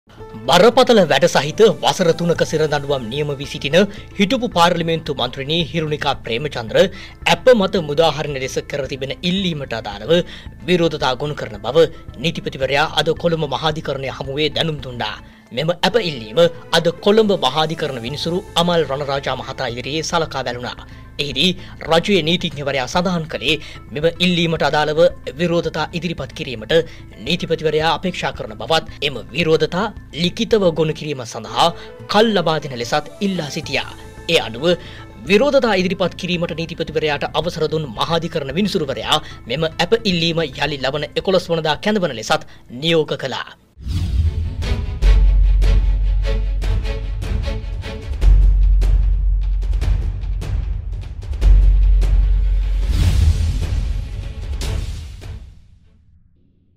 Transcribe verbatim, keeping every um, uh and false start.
බරපතල වැඩ සහිත වසර තුනක සිරදඬුවම් නියම වී සිටින හිටපු පාර්ලිමේන්තු මන්ත්‍රීනි හිරුණිකා ප්‍රේමචන්ද්‍ර ඇප මත මුදාහරින ලෙස කර තිබෙන ඉල්ලීමට අදාළව විරෝධතා ගොනු කරන බව නීතිපතිවරයා අද කොළඹ මහාධිකරණය හමුවේ දැනුම් දුන්නා. මෙම ඇප ඉල්ලීම අද කොළඹ මහාධිකරණ විනිසුරු අමල් රණරාජා මහතා ඉදිරියේ සලකා බැලුණා. එහිදී රජයේ නීතිඥවරයා සඳහන් කළේ මෙම ඉල්ලීමට අදාළව විරෝධතා ඉදිරිපත් කිරීමට නීතිපතිවරයා අපේක්ෂා කරන බවත් එම විරෝධතා ලිඛිතව ගොනු කිරීම සඳහා කල් ලබා දෙන ලෙසත් ඉල්ලා සිටියා. ඒ අනුව විරෝධතා ඉදිරිපත් කිරීමට නීතිපතිවරයාට අවසර දුන් මහාධිකරණ විනිසුරුවරයා මෙම ඇප ඉල්ලීම යලි ලබන එකොළොස් වනදා කැඳවන ලෙසත් නියෝග කළා.